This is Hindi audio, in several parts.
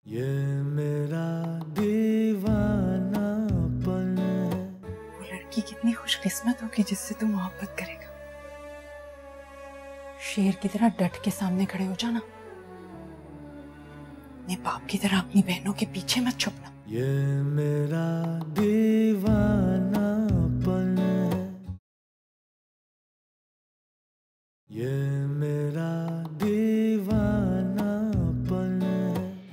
ये मेरा दीवानापन है। वो लड़की कितनी खुशकिस्मत होगी जिससे तू मोहब्बत करेगा। शेर की तरह डट के सामने खड़े हो जाना। अपने बाप की तरह अपनी बहनों के पीछे मत छुपना। ये मेरा दीवानापन है। ये मेरा दीवानापन है।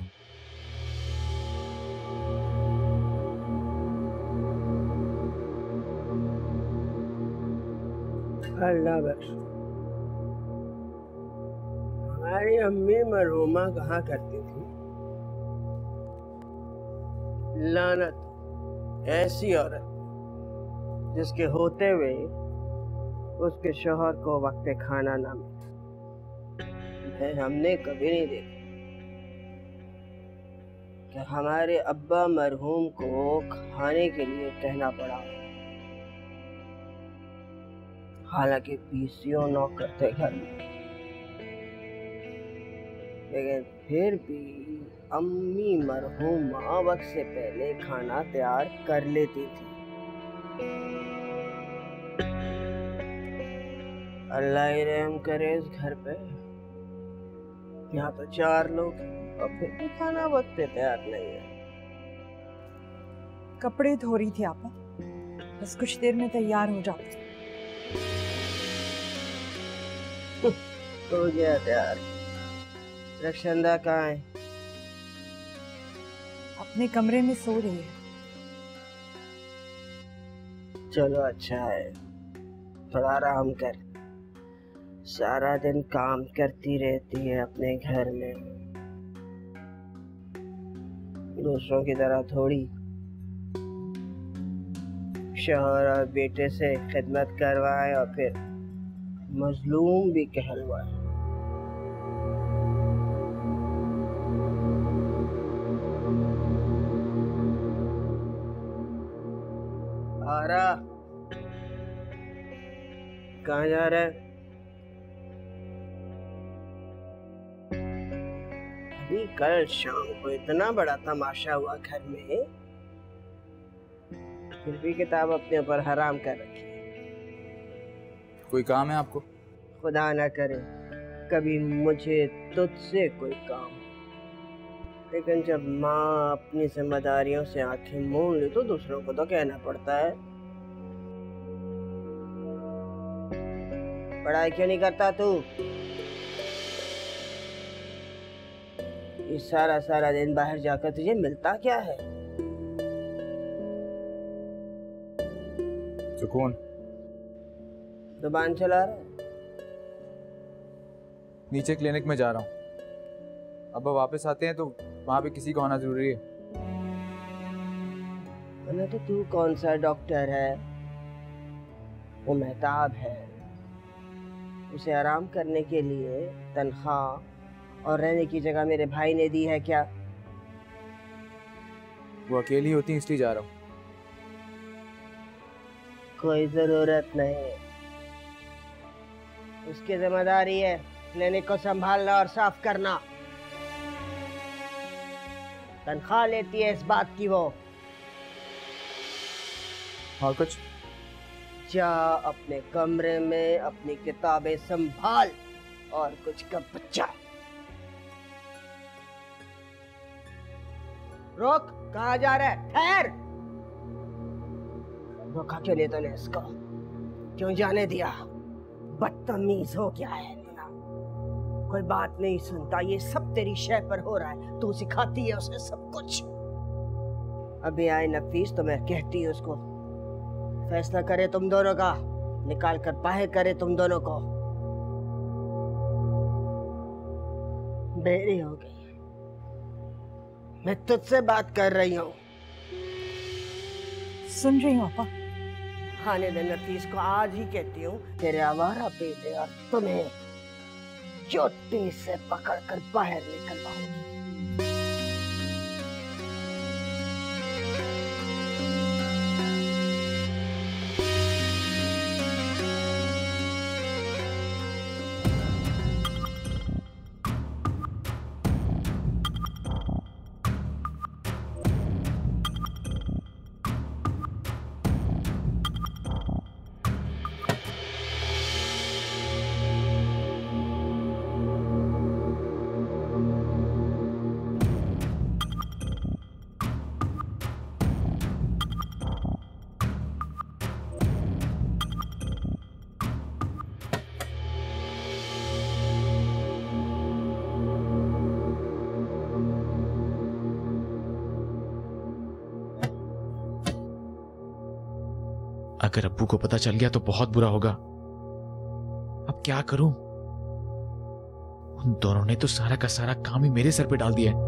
अल्लाह बख्श। हमारी अम्मी मरहुमा कहा करती थी, लानत ऐसी औरत जिसके होते हुए उसके शौहर को वक्त पे खाना ना मिले। हमने कभी नहीं देखा कि हमारे अब्बा मरहूम को खाने के लिए कहना पड़ा, हालांकि पीसीओ नौकर थे घर में, लेकिन फिर भी अम्मी मरहूमा वक्त से पहले खाना तैयार कर लेती थी। अल्लाह ही रहम करे इस घर पे। यहाँ तो 4 लोग हैं और फिर भी खाना वक्त पे तैयार नहीं है। कपड़े धो रही थी आपा, बस कुछ देर में तैयार हो जाते। हो गया तैयार। रक्षंदा कहाँ है? अपने कमरे में सो रही है। चलो अच्छा है, थोड़ा आराम कर। सारा दिन काम करती रहती है अपने घर में, दूसरों की तरह थोड़ी। शौहर और बेटे से खिदमत करवाए और फिर मजलूम भी कहलवाए। आरा, कहाँ जा रहा है? अभी कल शाम को इतना बड़ा तमाशा हुआ घर में, फिर भी किताब अपने ऊपर हराम कर रखी है। कोई काम है आपको? खुदा ना करे कभी मुझे तुझसे कोई काम, लेकिन जब माँ अपनी जिम्मेदारियों से आंखें मूंद ले तो दूसरों को तो कहना पड़ता है। पढ़ाई क्यों नहीं करता तू? ये सारा दिन बाहर जाकर तुझे मिलता क्या है? सुकून। जुबान चला रहा है? नीचे क्लिनिक में जा रहा हूँ, अब वापस आते हैं तो वहाँ पे किसी को आना जरूरी है। तो तू कौन सा डॉक्टर है? वो मेहताब है, उसे आराम करने के लिए तनख्वाह और रहने की जगह मेरे भाई ने दी है क्या? वो अकेली होती है इसलिए जा रहा हूँ। कोई जरूरत नहीं, उसकी जिम्मेदारी है क्लिनिक को संभालना और साफ करना। तनख्वाह लेती है इस बात की वो। और कुछ? जा अपने कमरे में अपनी किताबें संभाल और कुछ का बच्चा। रोक, कहाँ जा रहा है? ठहर। रोका क्यों नहीं तूने इसको? क्यों जाने दिया? बदतमीज हो गया है ना? कोई बात नहीं सुनता, ये सब तेरी शय पर हो रहा है, तू सिखाती है उसे सब कुछ। अभी आए नफीस तो मैं कहती हूँ उसको फैसला करे तुम दोनों का, निकाल कर बाहर करे तुम दोनों को। देरी हो गई, मैं तुझसे बात कर रही हूँ। सुन रही हूँ आपा। खाने दे नफीस को, आज ही कहती हूँ तेरे आवारा बेटे और तुम्हें चोटी से पकड़कर बाहर निकलवाऊंगी। अगर अब्बू को पता चल गया तो बहुत बुरा होगा। अब क्या करूं? उन दोनों ने तो सारा का सारा काम ही मेरे सर पे डाल दिया है।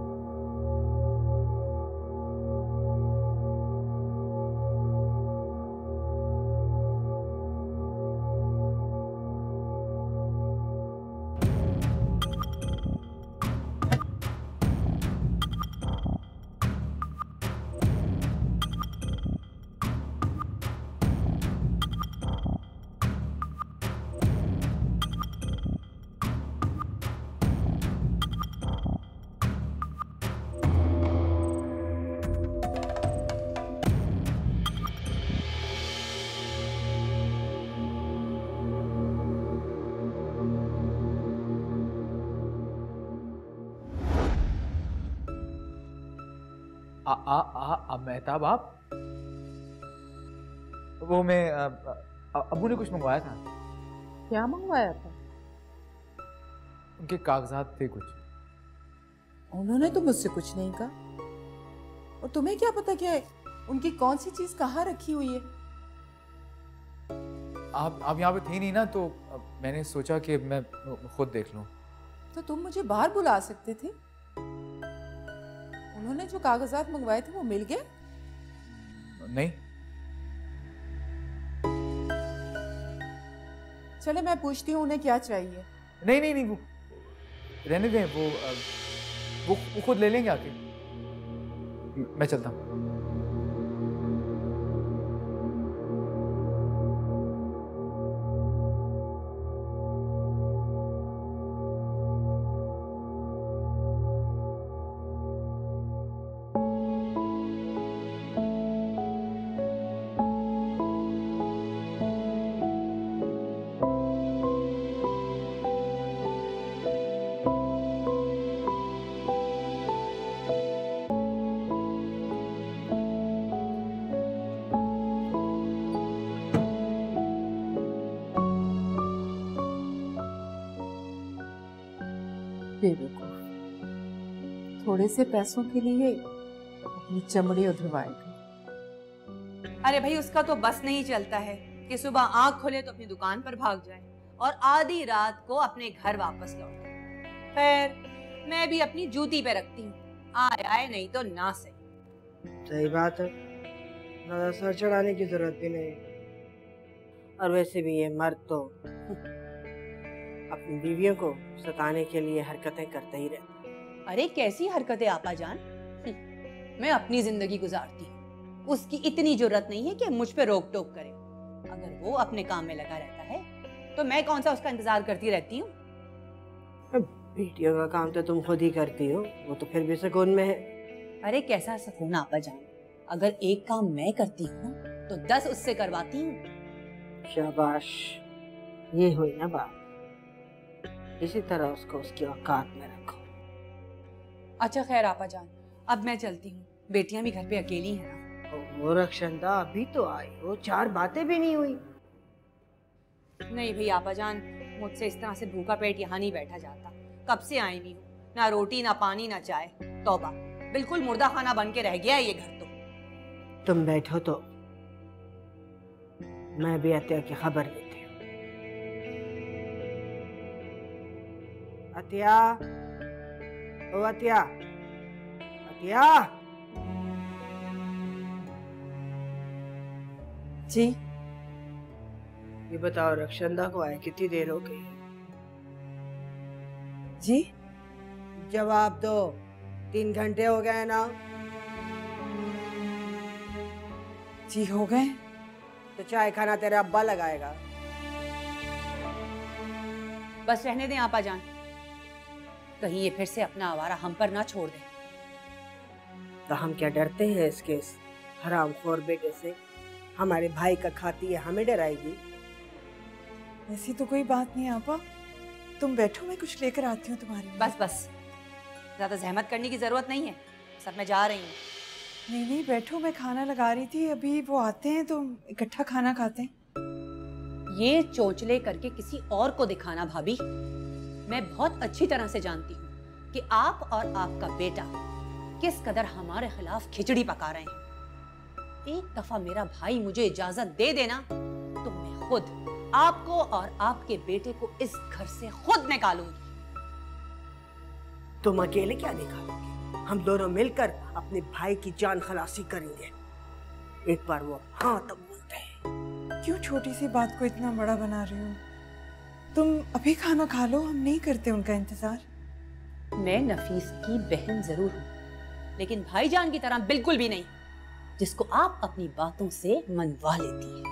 मेहताब आप, वो मैं अब्बू ने कुछ मंगवाया था। क्या मंगवाया था? उनके कागजात थे कुछ। उन्होंने तो मुझसे कुछ नहीं कहा। और तुम्हें क्या पता क्या है उनकी कौन सी चीज कहाँ रखी हुई है? आप यहाँ पे थे नहीं ना, तो मैंने सोचा कि मैं खुद देख लूं। तो तुम मुझे बाहर बुला सकते थे। उन्होंने जो कागजात मंगवाए थे वो मिल गए? नहीं। चले मैं पूछती हूँ उन्हें क्या चाहिए। नहीं नहीं नहीं, वो रहने दें, वो खुद ले लेंगे आके। मैं चलता हूँ। बेवकूफ, थोड़े से पैसों के लिए अपनी चमड़ी उधरवाएगा। अरे भाई, उसका तो बस नहीं चलता है कि सुबह आंख खोले तो अपनी दुकान पर भाग जाए और आधी रात को अपने घर वापस लौटे। खैर, मैं भी अपनी जूती पे रखती हूँ, आए आए नहीं तो ना सही। सही बात है, ज्यादा सर चढ़ाने की जरूरत भी नहीं। और वैसे भी ये मर्द तो अपनी बीवियों को सताने के लिए हरकतें करते ही रहते। अरे कैसी हरकतें आपा जान, मैं अपनी जिंदगी गुजारती हूँ, उसकी इतनी जरूरत नहीं है कि मुझ पे रोक टोक करे। अगर वो अपने काम में लगा रहता है तो मैं कौन सा उसका इंतजार करती रहती हूँ। बेटियों का काम तो तुम खुद ही करती हो, वो तो फिर भी सुकून में है। अरे कैसा सुकून आपा जान, अगर एक काम मैं करती हूँ तो 10 उससे करवाती हूँ। शाबाश, ये हुई ना बात। इसी तरह उसको उसकी औकात में रखो। अच्छा खैर आपा जान, अब मैं चलती हूँ, बेटियां भी घर पे अकेली हैं ना। वो रक्षंदा अभी तो आई, वो 4 बातें भी नहीं हुई। नहीं भाई आपा जान, मुझसे इस तरह से भूखा पेट यहाँ नहीं बैठा जाता। कब से आई हुई हूँ, ना रोटी ना पानी ना चाय। तौबा, बिल्कुल मुर्दा खाना बन के रह गया है ये घर तो। तुम बैठो तो मैं भी अतिया की खबर लेती हूँ। अतिया, ओ अतिया, अतिया। जी ये बताओ, रक्षंदा को आए कितनी देर हो गई? जी जवाब दो। 3 घंटे हो गए ना? जी हो गए। तो चाय खाना तेरा अब्बा लगाएगा। बस रहने दें आपा जान, कहीं ये फिर से अपना आवारा हम पर ना छोड़ दे। तो हम क्या डरते हैं इसके इस हरामखोर बेटे से? हमारे भाई का खाती है, हमें डराएगी? ऐसी तो कोई बात नहीं आपा, तुम बैठो, मैं कुछ लेकर आती हूँ तुम्हारे लिए। बस बस, ज्यादा जहमत करने की जरूरत नहीं है, सब मैं जा रही हूँ। नहीं नहीं बैठो, मैं खाना लगा रही थी, अभी वो आते हैं तो इकट्ठा खाना खाते हैं। ये चोचले करके किसी और को दिखाना भाभी, मैं बहुत अच्छी तरह से जानती हूँ कि आप और आपका बेटा किस कदर हमारे खिलाफ खिचड़ी पका रहे हैं। एक दफा मेरा भाई मुझे इजाजत दे देना तो मैं खुद आपको और आपके बेटे को इस घर से खुद निकालूंगी। तुम अकेले क्या निकालोगे? हम दोनों मिलकर अपने भाई की जान खलासी करेंगे। एक बार वो हाँ तब बोलते हैं। क्यों छोटी सी बात को इतना बड़ा बना रही हो? तुम अभी खाना खा लो, हम नहीं करते उनका इंतजार। मैं नफीस की बहन जरूर हूँ, लेकिन भाईजान की तरह बिल्कुल भी नहीं, जिसको आप अपनी बातों से मनवा लेती है।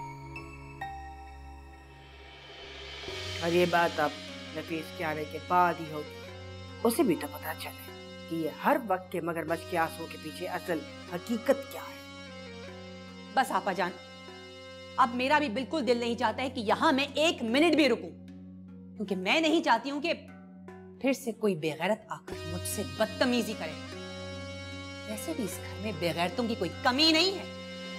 और ये बात अब नफीस के आने के बाद ही होगी। उसे भी तो पता चले कि ये हर वक्त के मगरमच्छ के आंसुओं के पीछे असल हकीकत क्या है। बस आपा जान, अब मेरा भी बिल्कुल दिल नहीं चाहता है कि यहाँ मैं एक मिनट भी रुकूं, क्योंकि मैं नहीं चाहती हूँ कि फिर से कोई बेगैरत आकर मुझसे बदतमीजी करे। वैसे भी इस घर में बेगैरतों की कोई कमी नहीं है।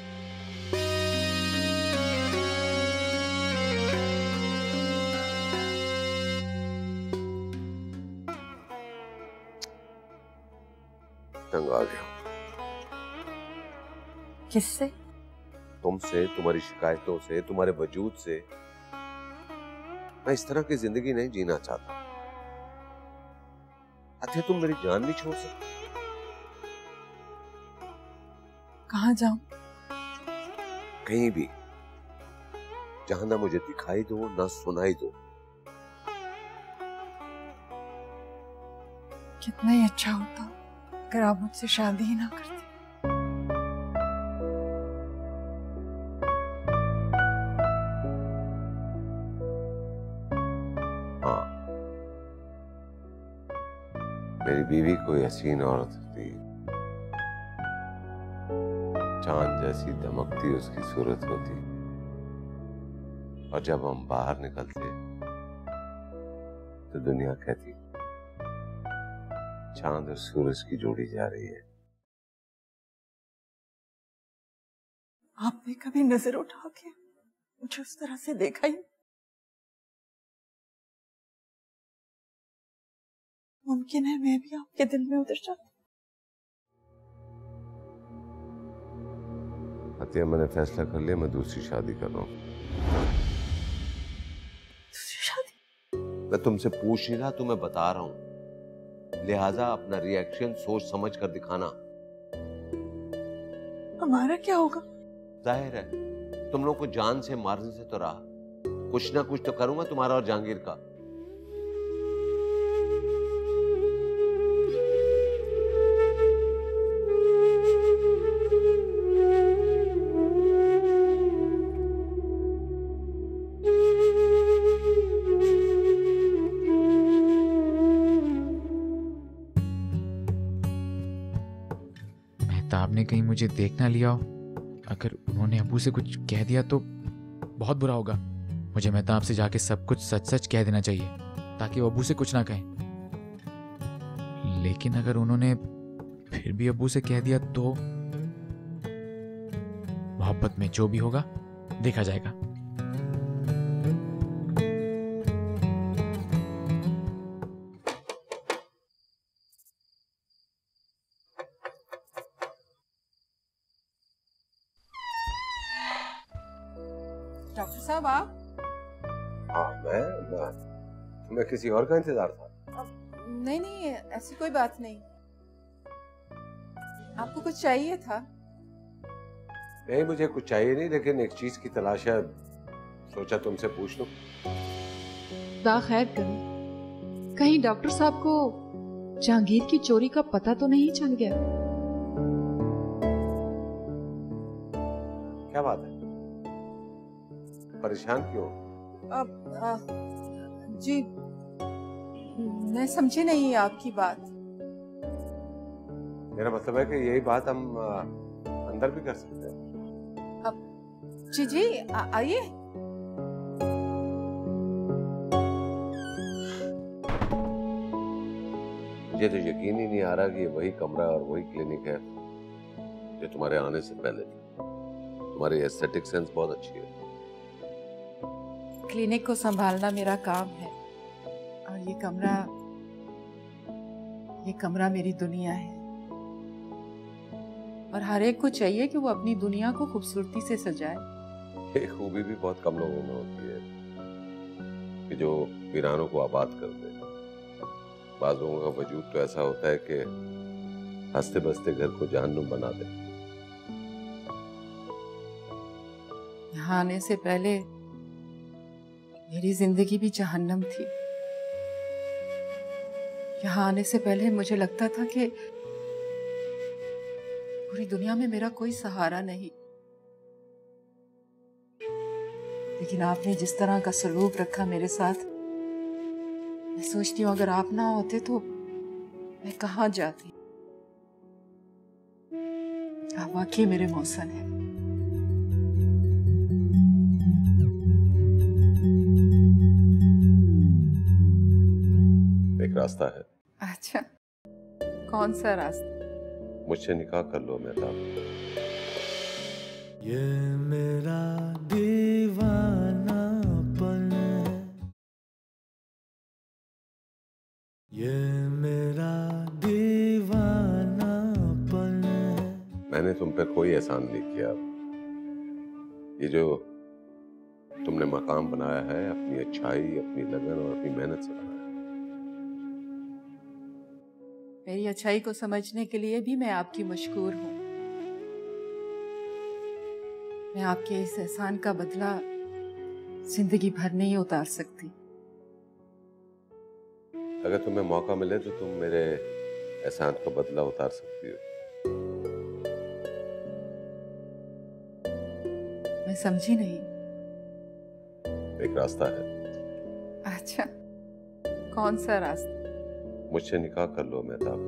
तंग आ गया किससे? तुमसे, तुम्हारी शिकायतों से, तुम्हारे वजूद से। मैं इस तरह की जिंदगी नहीं जीना चाहता। अच्छा, तुम मेरी जान नहीं छोड़ सकते? कहाँ जाऊं? कहीं भी, जहां ना मुझे दिखाई दो ना सुनाई दो। कितना ही अच्छा होता अगर आप मुझसे शादी ही ना करते। हाँ, मेरी बीवी कोई हसीन औरत थी, चांद जैसी दमकती उसकी सूरत होती, और जब हम बाहर निकलते तो दुनिया कहती चांद और सूरज की जोड़ी जा रही है। आपने कभी नजर उठा के मुझे उस तरह से देखा ही? मुमकिन है मैं भी आपके दिल में उतर जाती। अतिया, मैंने फैसला कर लिया, मैं दूसरी शादी कर रहा हूँ। दूसरी शादी? मैं तुमसे पूछ नहीं रहा, तुम्हें बता रहा हूँ। लिहाजा अपना रिएक्शन सोच समझ कर दिखाना। हमारा क्या होगा? जाहिर है तुम लोग को जान से मारने से तो रहा, कुछ ना कुछ तो करूंगा तुम्हारा और जहांगीर का। मेहताब ने कहीं मुझे देख ना लिया हो। अगर उन्होंने अबू से कुछ कह दिया तो बहुत बुरा होगा। मुझे मेहताब से जाके सब कुछ सच सच कह देना चाहिए ताकि वो अबू से कुछ ना कहें। लेकिन अगर उन्होंने फिर भी अबू से कह दिया तो मोहब्बत में जो भी होगा देखा जाएगा। डॉक्टर साहब आप? हाँ, मैं किसी और का इंतजार था। नहीं नहीं, ऐसी कोई बात नहीं। आपको कुछ चाहिए था? नहीं, मुझे कुछ चाहिए नहीं, लेकिन एक चीज की तलाश है, सोचा तुमसे पूछ लूं। खुदा खैर करे, कहीं डॉक्टर साहब को जहांगीर की चोरी का पता तो नहीं चल गया? क्या बात है, परेशान क्यों? जी मैं समझी नहीं आपकी बात। मेरा मतलब है कि यही बात हम अंदर भी कर सकते हैं। जी जी आइए। मुझे तो यकीन ही नहीं आ रहा कि वही कमरा और वही क्लिनिक है जो तुम्हारे आने से पहले थी। तुम्हारी एस्थेटिक सेंस बहुत अच्छी है। क्लिनिक को संभालना मेरा काम है और ये कमरा मेरी दुनिया है। और हर एक को चाहिए कि वो अपनी दुनिया को खूबसूरती से सजाए। ये खूबी भी बहुत कम लोगों में होती है कि जो वीरानों को आबाद कर दे। बाज लोगों का वजूद तो ऐसा होता है कि हंसते बसते घर को जहन्नुम बना दे। यहाँ आने से पहले मेरी जिंदगी भी जहन्नम थी। यहाँ आने से पहले मुझे लगता था कि पूरी दुनिया में मेरा कोई सहारा नहीं, लेकिन आपने जिस तरह का सलूक रखा मेरे साथ, मैं सोचती हूँ अगर आप ना होते तो मैं कहाँ जाती। आप वाकई मेरे मौसन हैं। एक रास्ता है। अच्छा, कौन सा रास्ता? मुझसे निकाह कर लो मेहताब। ये मेरा दीवानापन है, ये मेरा दीवानापन है। मैंने तुम पे कोई एहसान नहीं किया। ये जो तुमने मकाम बनाया है अपनी अच्छाई, अपनी लगन और अपनी मेहनत से बनाया। मेरी अच्छाई को समझने के लिए भी मैं आपकी मशकूर हूँ। मैं आपके इस एहसान का बदला जिंदगी भर नहीं उतार सकती। अगर तुम्हें मौका मिले तो तुम मेरे एहसान का बदला उतार सकती हो। मैं समझी नहीं। एक रास्ता है। अच्छा, कौन सा रास्ता? मुझसे निकाह कर लो मेहताब।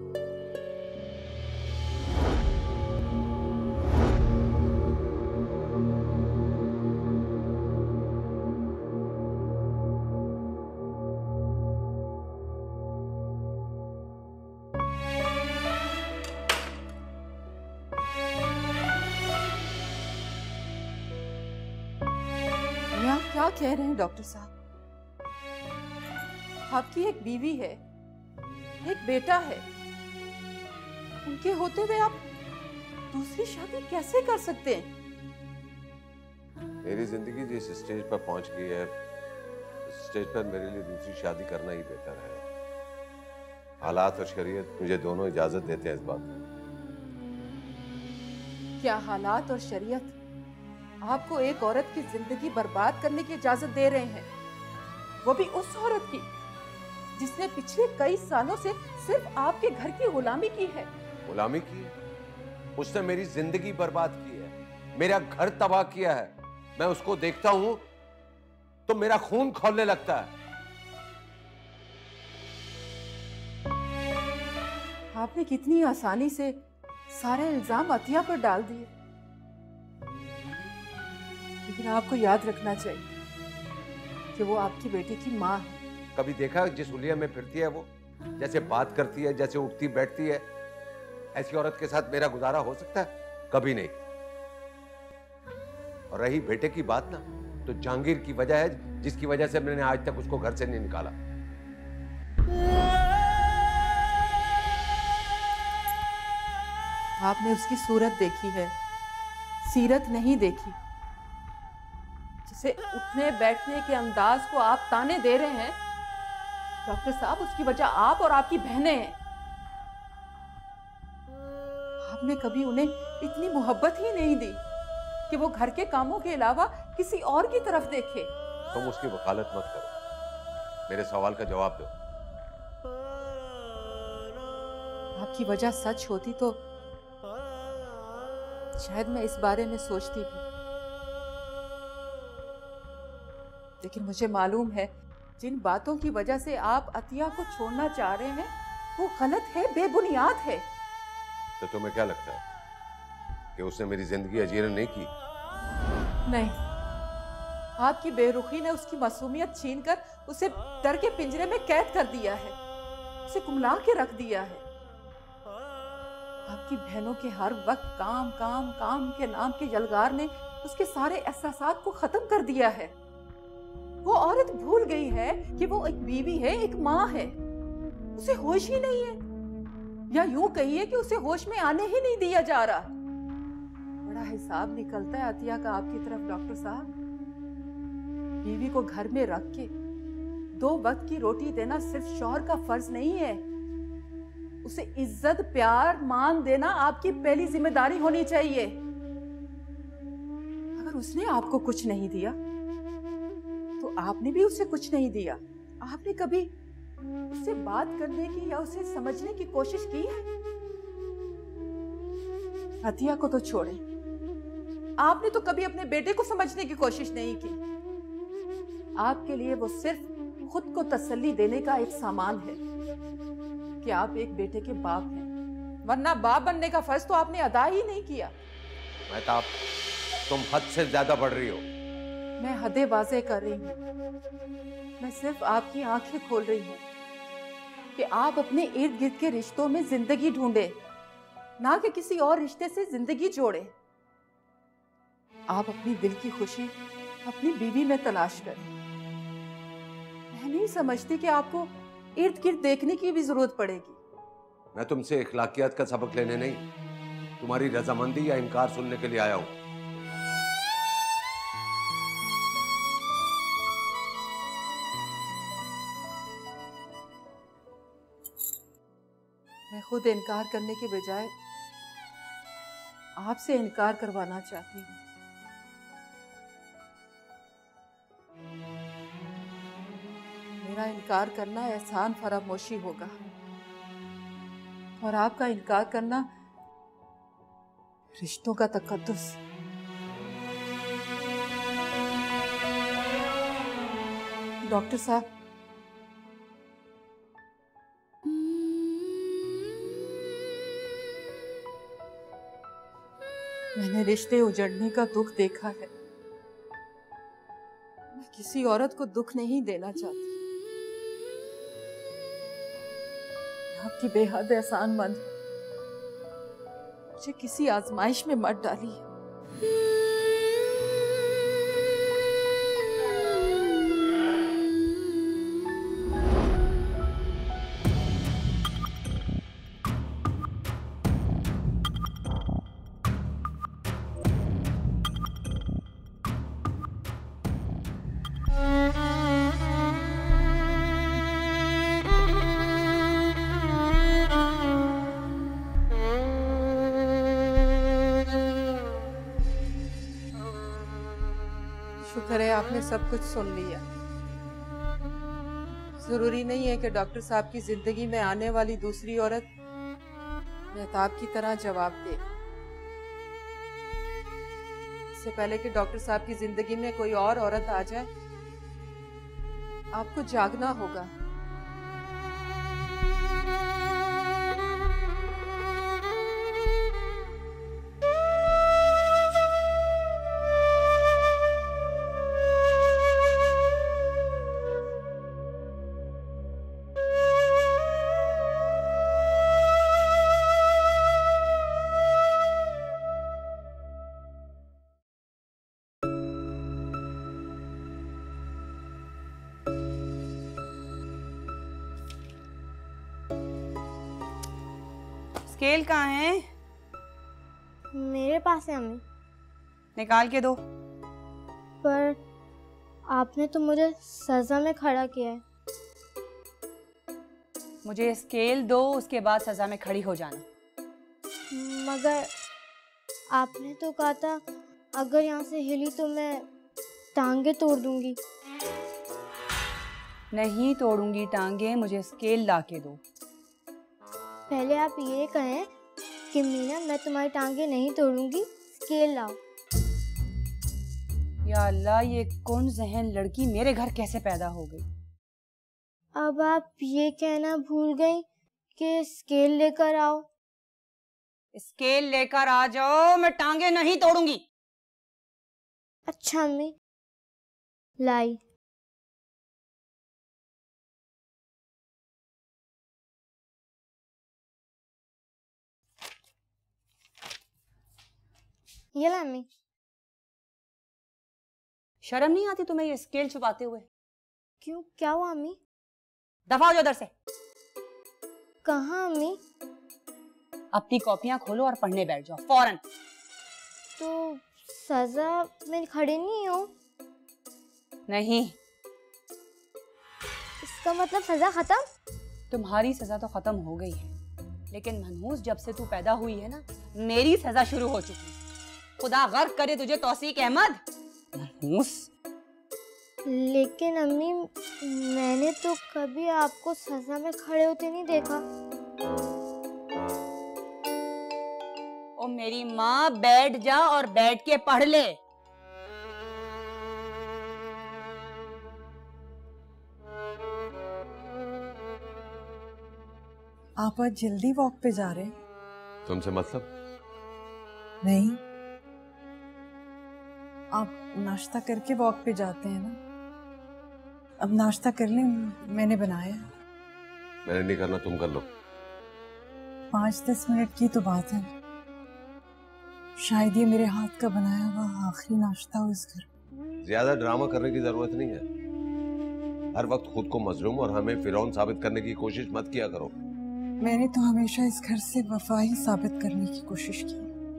आप क्या कह रहे हैं डॉक्टर साहब? आपकी एक बीवी है, एक बेटा है, उनके होते हुए आप दूसरी शादी कैसे कर सकते हैं? मेरी जिंदगी जिस स्टेज पर पहुंच गई है, उस स्टेज पर मेरे लिए दूसरी शादी करना ही बेहतर है। हालात और शरीयत मुझे दोनों इजाजत देते हैं इस बात की। क्या हालात और शरीयत आपको एक औरत की जिंदगी बर्बाद करने की इजाजत दे रहे हैं? वो भी उस औरत की जिसने पिछले कई सालों से सिर्फ आपके घर की गुलामी की है। गुलामी की है? उसने मेरी जिंदगी बर्बाद की है, मेरा घर तबाह किया है। मैं उसको देखता हूं तो मेरा खून खौलने लगता है। आपने कितनी आसानी से सारे इल्जाम अतिया पर डाल दिए, लेकिन आपको याद रखना चाहिए कि वो आपकी बेटी की माँ है। कभी देखा जिस हुलिया में फिरती है वो, जैसे बात करती है, जैसे उठती बैठती है, ऐसी औरत के साथ मेरा गुजारा हो सकता है? कभी नहीं। और रही बेटे की बात ना, तो जहांगीर की वजह है जिसकी वजह से मैंने आज तक उसको घर से नहीं निकाला। आपने उसकी सूरत देखी है, सीरत नहीं देखी। जिसे उठने बैठने के अंदाज को आप ताने दे रहे हैं डॉक्टर साहब, उसकी वजह आप और आपकी बहनें हैं। आपने कभी उन्हें इतनी मोहब्बत ही नहीं दी कि वो घर के कामों के अलावा किसी और की तरफ देखे। तुम उसकी वकालत मत करो, मेरे सवाल का जवाब दो। आपकी वजह सच होती तो शायद मैं इस बारे में सोचती भी, लेकिन मुझे मालूम है जिन बातों की वजह से आप अतिया को छोड़ना चाह रहे हैं वो गलत है, बेबुनियाद है। तो तुम्हें क्या लगता है कि उसने मेरी जिंदगी अजीरन नहीं की? नहीं, आपकी बेरुखी ने उसकी मासूमियत छीनकर उसे डर के पिंजरे में कैद कर दिया है, उसे कुमला के रख दिया है। आपकी बहनों के हर वक्त काम काम काम के नाम के यलगार ने उसके सारे एहसासात को खत्म कर दिया है। वो औरत भूल गई है कि वो एक बीवी है, एक माँ है। उसे होश ही नहीं है। या यूं कहिए कि उसे होश में आने ही नहीं दिया जा रहा। बड़ा हिसाब निकलता है अतिया का आपकी तरफ डॉक्टर साहब। बीवी को घर में रख के 2 वक्त की रोटी देना सिर्फ शौहर का फर्ज नहीं है, उसे इज्जत, प्यार, मान देना आपकी पहली जिम्मेदारी होनी चाहिए। अगर उसने आपको कुछ नहीं दिया तो आपने भी उसे कुछ नहीं दिया। आपने कभी उससे बात करने की या उसे समझने की कोशिश की है? अतिया को तो छोड़े, आपने तो कभी अपने बेटे को समझने की कोशिश नहीं की। आपके लिए वो सिर्फ खुद को तसल्ली देने का एक सामान है कि आप एक बेटे के बाप हैं, वरना बाप बनने का फर्ज तो आपने अदा ही नहीं किया। मेहताब, तुम हद से ज्यादा बढ़ रही हो। मैं हदें वाज़ेह कर रही हूँ। मैं सिर्फ आपकी आंखें खोल रही हूँ कि आप अपने इर्द गिर्द के रिश्तों में जिंदगी ढूंढे, ना कि किसी और रिश्ते से जिंदगी जोड़े। आप अपनी दिल की खुशी अपनी बीवी में तलाश करें। मैं नहीं समझती कि आपको इर्द गिर्द देखने की भी जरूरत पड़ेगी। मैं तुमसे इखलाकियात का सबक लेने नहीं, तुम्हारी रजामंदी या इनकार सुनने के लिए आया हूं। मैं खुद इनकार करने के बजाय आपसे इनकार करवाना चाहती हूँ। मेरा इनकार करना एहसान फरामोशी होगा और आपका इनकार करना रिश्तों का तकद्दुस। डॉक्टर साहब, मैंने रिश्ते उजड़ने का दुख देखा है। मैं किसी औरत को दुख नहीं देना चाहती। आपकी बेहद एहसानमंद है। मुझे किसी आजमाइश में मत डालिए। शुक्र है आपने सब कुछ सुन लिया। जरूरी नहीं है कि डॉक्टर साहब की जिंदगी में आने वाली दूसरी औरत मेहताब की तरह जवाब दे। इससे पहले कि डॉक्टर साहब की जिंदगी में कोई और औरत आ जाए, आपको जागना होगा। स्केल कहाँ है? मेरे पास है अम्मी। निकाल के दो। पर आपने तो मुझे सजा में खड़ा किया है। मुझे स्केल दो, उसके बाद सजा में खड़ी हो जाना। मगर आपने तो कहा था अगर यहाँ से हिली तो मैं टांगे तोड़ दूंगी। नहीं तोड़ूंगी टांगे, मुझे स्केल ला के दो। पहले आप ये कहें कि मीना मैं तुम्हारी टांगे नहीं तोड़ूंगी, स्केल लाओ। या अल्लाह, ये कौन जहन लड़की मेरे घर कैसे पैदा हो गई? अब आप ये कहना भूल गई कि स्केल लेकर आओ। स्केल लेकर आ जाओ, मैं टांगे नहीं तोड़ूंगी। अच्छा अम्मी, लाई। ये ला अम्मी। शर्म नहीं आती तुम्हें ये स्केल छुपाते हुए? क्यों, क्या हुआ अम्मी? दफा हो जाओ उधर से। कहाँ अम्मी? अपनी कॉपियां खोलो और पढ़ने बैठ जाओ फौरन। तो सजा मैं खड़ी नहीं हूँ? नहीं। इसका मतलब सजा खत्म? तुम्हारी सजा तो खत्म हो गई है, लेकिन मनहूस जब से तू पैदा हुई है ना, मेरी सजा शुरू हो चुकी है। खुदा गर्क करे तुझे तौसीक अहमद। मनहूस। लेकिन अम्मी, मैंने तो कभी आपको सजा में खड़े होते नहीं देखा। ओ मेरी माँ, बैठ जा और बैठ के पढ़ ले। आप आज जल्दी वॉक पे जा रहे हैं? तुमसे मतलब? नहीं, आप नाश्ता करके वॉक पे जाते हैं ना। अब नाश्ता कर लें, मैंने बनाया। मैंने नहीं करना, तुम कर लो। 5-10 मिनट की तो बात है। शायद ये मेरे हाथ का बनाया हुआ आखिरी नाश्ता हो इस घर। ज्यादा ड्रामा करने की जरूरत नहीं है। हर वक्त खुद को मजलूम और हमें फिरौन साबित करने की कोशिश मत किया करो। मैंने तो हमेशा इस घर से वफा ही साबित करने की कोशिश की,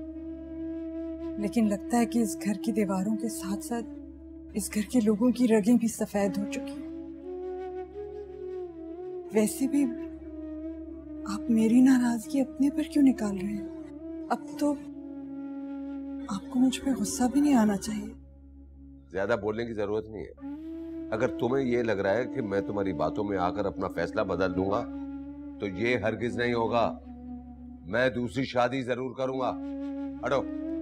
लेकिन लगता है कि इस घर की दीवारों के साथ साथ इस घर के लोगों की रगें भी सफेद हो चुकी। वैसे भी आप मेरी नाराजगी अपने पर क्यों निकाल रहे हैं? अब तो आपको मुझ पे गुस्सा भी नहीं आना चाहिए। ज्यादा बोलने की जरूरत नहीं है। अगर तुम्हें ये लग रहा है कि मैं तुम्हारी बातों में आकर अपना फैसला बदल दूंगा, तो ये हरगिज नहीं होगा। मैं दूसरी शादी जरूर करूंगा। हटो।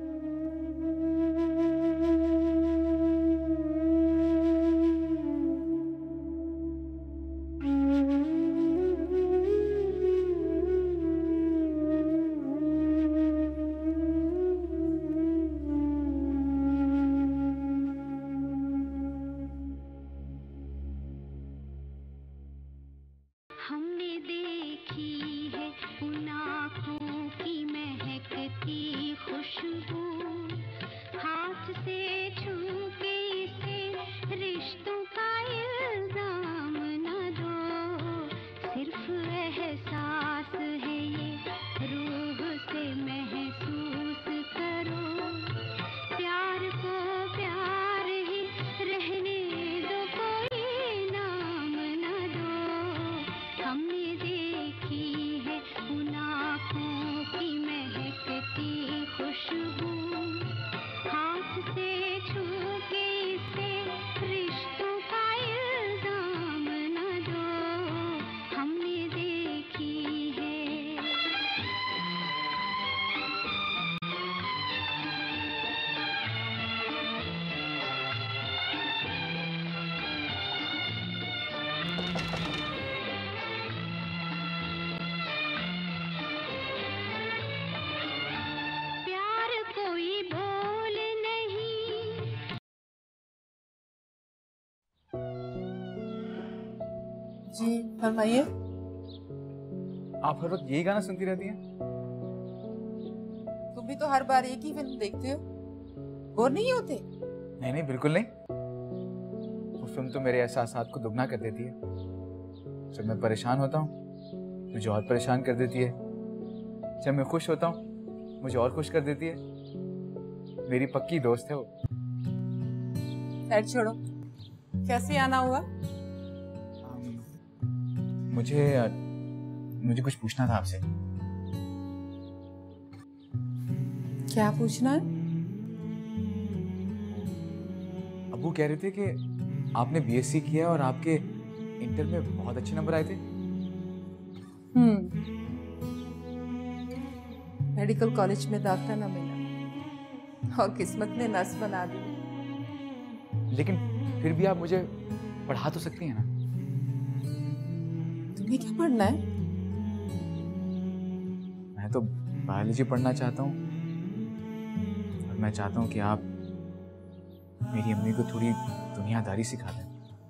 जी फरमाइए। आप हर वक्त यही गाना सुनती रहती हैं? तुम भी तो हर बार एक ही फिल्म देखते हो, बोर नहीं होते? नहीं नहीं, बिल्कुल नहीं। वो फिल्म तो मेरे एहसासात को दुगना कर देती है। जब मैं परेशान होता हूँ मुझे और परेशान कर देती है। जब मैं खुश होता हूँ मुझे और खुश कर देती है। मेरी पक्की दोस्त है वो। खैर छोड़ो, कैसे आना हुआ? मुझे कुछ पूछना था आपसे। क्या पूछना है? अब्बू कह रहे थे कि आपने बीएससी किया और आपके इंटर में बहुत अच्छे नंबर आए थे। मेडिकल कॉलेज में दाखिला न मिला और किस्मत ने नर्स बना दी। लेकिन फिर भी आप मुझे पढ़ा तो सकती हैं ना? तुम्हें क्या पढ़ना है? मैं तो बायोलॉजी पढ़ना चाहता हूँ और मैं चाहता हूँ कि आप मेरी अम्मी को थोड़ी दुनियादारी सिखा दें।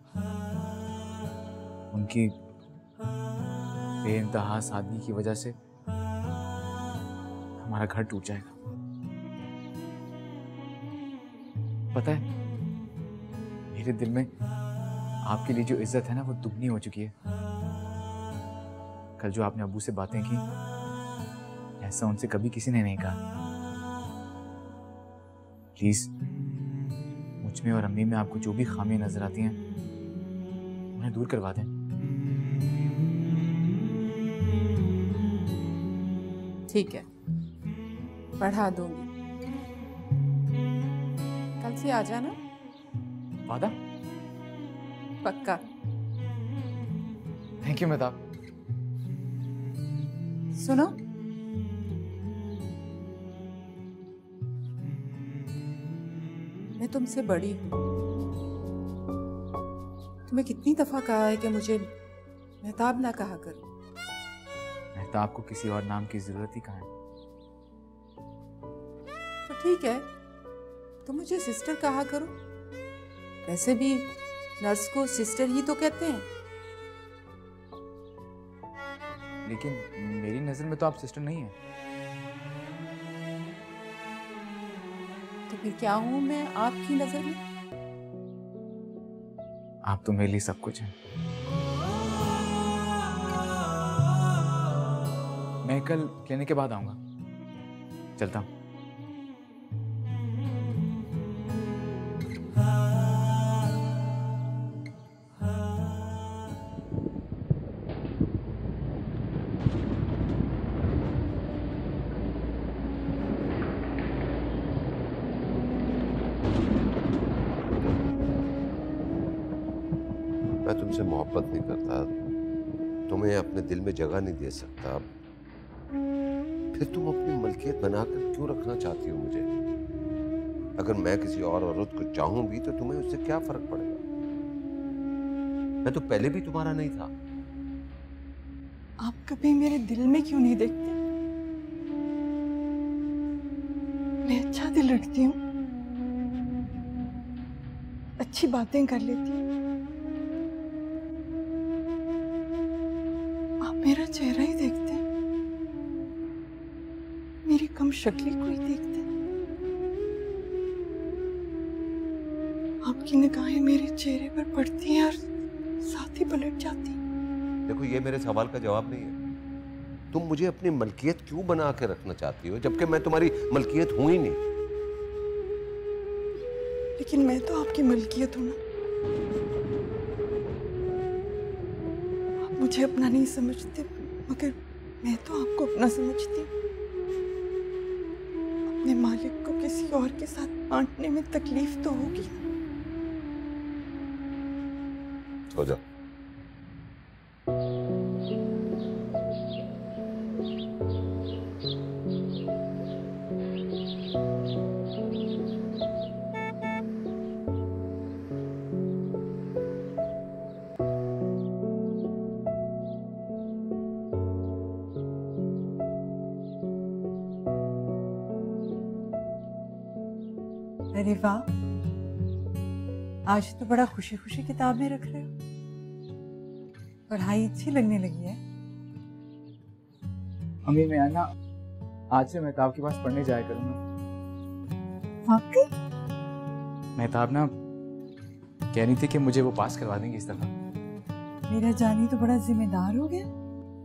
उनकी बेइंतहा सादगी की वजह से हमारा घर टूट जाएगा। पता है, मेरे दिल में आपके लिए जो इज्जत है ना, वो दुगनी हो चुकी है। कल जो आपने अब्बू से बातें की, ऐसा उनसे कभी किसी ने नहीं कहा। प्लीज मुझ में और अम्मी में आपको जो भी खामियां नजर आती हैं उन्हें दूर करवा दें। ठीक है, पढ़ा दूंगी। कल से आ जाना। वादा? पक्का। Thank you Mehtab. सुनो, मैं तुमसे बड़ी हूं। तुम्हें कितनी दफा कहा है कि मुझे मेहताब ना कहा करो। मेहताब को किसी और नाम की जरूरत ही कहाँ है। तो ठीक है, तुम मुझे सिस्टर कहा करो। वैसे भी नर्स को सिस्टर ही तो कहते हैं। लेकिन मेरी नजर में तो आप सिस्टर नहीं है। तो फिर क्या हूं मैं आपकी नजर में? आप तो मेरे लिए सब कुछ हैं। मैं कल क्लिनिक के बाद आऊंगा। चलता हूं। मैं तुमसे मोहब्बत नहीं करता, तुम्हें अपने दिल में जगह नहीं दे सकता, फिर तुम अपनी मलकियत बनाकर क्यों रखना चाहती हो मुझे? अगर मैं किसी और औरत को चाहूं भी तो तुम्हें उससे क्या फर्क पड़ेगा? मैं तो पहले भी तुम्हारा नहीं था। आप कभी मेरे दिल में क्यों नहीं देखते? मैं अच्छा दिल रखती हूँ, अच्छी बातें कर लेती हूँ। आप मेरा चेहरा ही देखते हैं, मेरी कम शक्ली को ही देखते हैं। आपकी निगाहें मेरे चेहरे पर पड़ती हैं और साथ ही पलट जाती हैं। देखो, ये मेरे सवाल का जवाब नहीं है। तुम मुझे अपनी मलकियत क्यों बना के रखना चाहती हो जबकि मैं तुम्हारी मलकियत हूं ही नहीं? लेकिन मैं तो आपकी मलकियत हूं ना। आप मुझे अपना नहीं समझते, मगर मैं तो आपको अपना समझती हूँ। अपने मालिक को किसी और के साथ बांटने में तकलीफ तो होगी। हो जाओ। अरे वाह, आज तो बड़ा खुशी खुशी किताबें रख रहे हो। पढ़ाई अच्छी लगने लगी है। अम्मी, मैं ना आज से मेहताब के पास पढ़ने जाया करूंगा। वाकई? मेहताब ना कह रही थी कि मुझे वो पास करवा देंगे इस दफा। मेरा जानी तो बड़ा जिम्मेदार हो गया,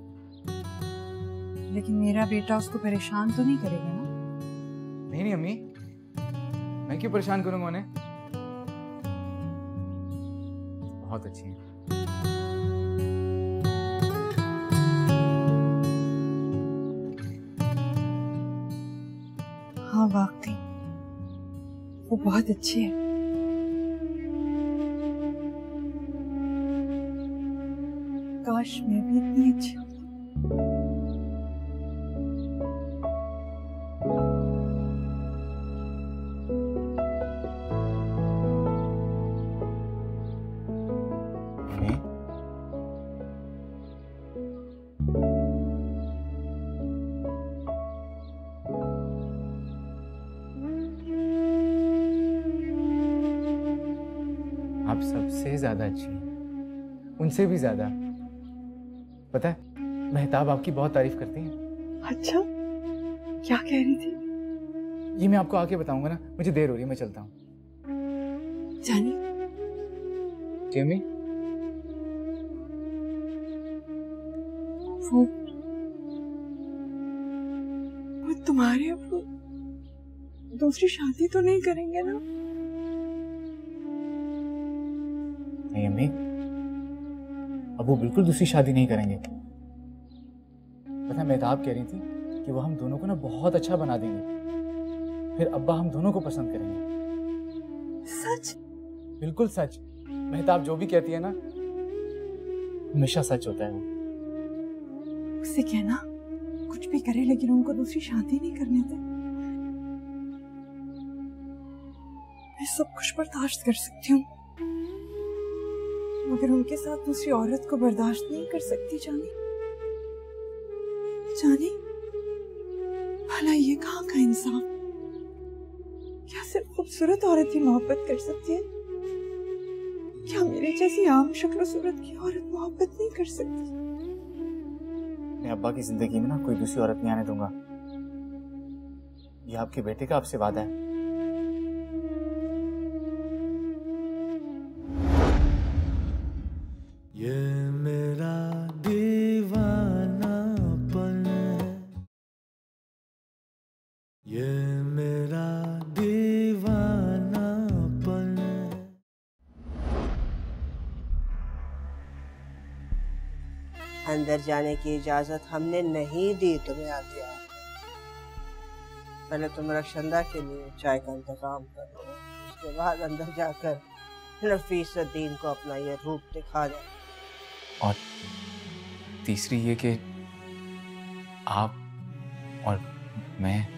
लेकिन मेरा बेटा उसको परेशान तो नहीं करेगा ना? नहीं नहीं अम्मी, मैं क्यों परेशान करूंगा उन्हें? बहुत अच्छी है। हाँ वाकई, वो बहुत अच्छी है। काश मैं भी इतनी अच्छी हूँ। आप सबसे ज्यादा अच्छी हैं, उनसे भी ज्यादा। पता है, मेहताब आपकी बहुत तारीफ करती हैं। अच्छा, क्या कह रही थी? ये मैं आपको आके बताऊंगा ना, मुझे देर हो रही है, मैं चलता हूँ। जानी, केमी, वो तुम्हारे अब्बू दूसरी शादी तो नहीं करेंगे ना? नहीं अम्मी, अबू बिल्कुल दूसरी शादी नहीं करेंगे। पता है मेहताब कह रही थी कि वो हम दोनों को ना बहुत अच्छा बना देंगे, फिर अब्बा हम दोनों को पसंद करेंगे। सच? बिल्कुल सच। मेहताब जो भी कहती है ना हमेशा सच होता है। वो उससे कहना कुछ भी करे लेकिन उनको दूसरी शादी नहीं करने दे। मैं सब कुछ बर्दाश्त कर सकती हूँ मगर उनके साथ दूसरी औरत को बर्दाश्त नहीं कर सकती। जानी जानी भला ये कहाँ का इंसाफ? क्या सिर्फ खूबसूरत औरत ही मोहब्बत कर सकती है? क्या मेरी जैसी आम शक्ल सूरत की औरत मोहब्बत नहीं कर सकती? मैं अब्बा की जिंदगी में ना कोई दूसरी औरत नहीं आने दूंगा। ये आपके बेटे का आपसे वादा है। ये मेरा दीवानापन है, ये मेरा दीवानापन है। अंदर जाने की इजाजत हमने नहीं दी तुम्हें आते आते। पहले तुम रक्षंदा के लिए चाय का इंतजाम करो, उसके बाद अंदर जाकर नफीसुद्दीन को अपना ये रूप दिखा दो। और तीसरी ये कि आप और मैं